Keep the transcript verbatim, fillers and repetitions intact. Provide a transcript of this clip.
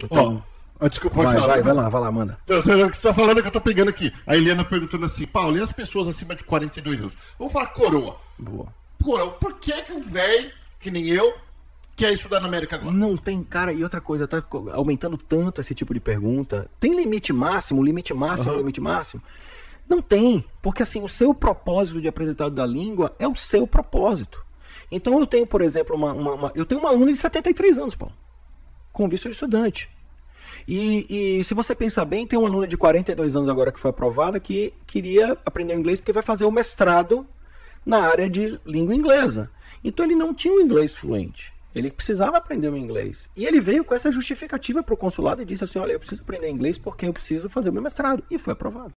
Ó, oh, desculpa, pode vai, falar. Vai, vai lá, vai lá, manda. O que você tá falando é que eu tô pegando aqui. A Eliana perguntando assim, Paulo, e as pessoas acima de quarenta e dois anos? Vamos falar coroa. Boa. Coroa, por que que um velho, que nem eu, quer estudar na América agora? Não tem, cara, e outra coisa, tá aumentando tanto esse tipo de pergunta. Tem limite máximo, limite máximo, uhum. limite máximo? Não tem, porque assim, o seu propósito de aprendizado da língua é o seu propósito. Então eu tenho, por exemplo, uma, uma, uma eu tenho uma aluna de setenta e três anos, Paulo, com visto de estudante. E, e se você pensar bem, tem uma aluna de quarenta e dois anos agora que foi aprovada que queria aprender inglês porque vai fazer o mestrado na área de língua inglesa. Então ele não tinha um inglês fluente. Ele precisava aprender o inglês. E ele veio com essa justificativa para o consulado e disse assim, olha, eu preciso aprender inglês porque eu preciso fazer o meu mestrado. E foi aprovado.